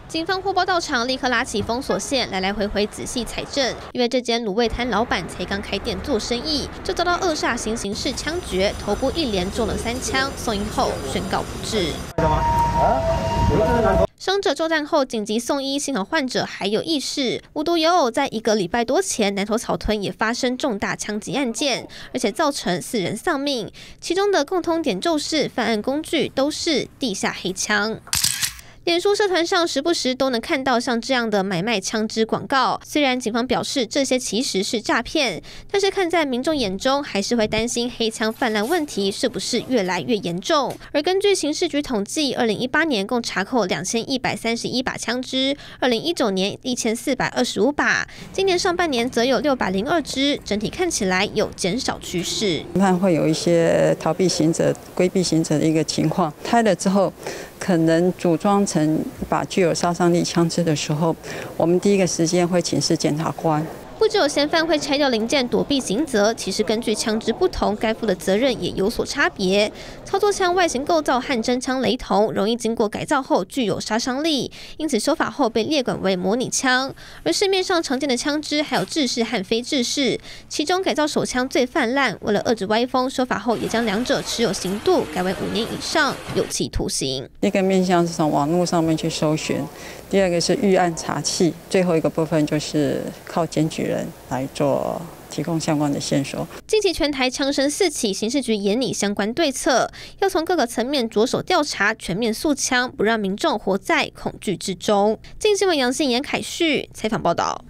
警方获报到场，立刻拉起封锁线，来回仔细采证。因为这间卤味摊老板才刚开店做生意，就遭到恶煞行刑式枪决，头部一连中了3枪，送医后宣告不治。伤者中弹后紧急送医，幸好患者还有意识。无独有偶，在1个礼拜多前，南投草屯也发生重大枪击案件，而且造成4人丧命，其中的共通点就是犯案工具都是地下黑枪。脸书社团上时不时都能看到像这样的买卖枪支广告，虽然警方表示这些其实是诈骗，但是看在民众眼中，还是会担心黑枪泛滥问题是不是越来越严重。而根据刑事局统计，2018年共查扣2131把枪支，2019年1425把，今年上半年则有602支，整体看起来有减少趋势。 判会有一些逃避刑责、规避刑责的一个情况，开了之后，可能组装成一把具有杀伤力枪支的时候，我们第一个时间会请示检察官。 不只有嫌犯会拆掉零件躲避刑责，其实根据枪支不同，该负的责任也有所差别。操作枪外形构造和真枪雷同，容易经过改造后具有杀伤力，因此修法后被列管为模拟枪。而市面上常见的枪支还有制式和非制式，其中改造手枪最泛滥。为了遏制歪风，修法后也将两者持有刑度改为5年以上有期徒刑。 一个面向是从网络上面去搜寻，第二个是预案查缉，最后一个部分就是靠检举人来做提供相关的线索。 近期全台枪声四起，刑事局研拟相关对策，要从各个层面着手调查，全面肃枪，不让民众活在恐惧之中。镜新闻杨信妍、凯旭采访报道。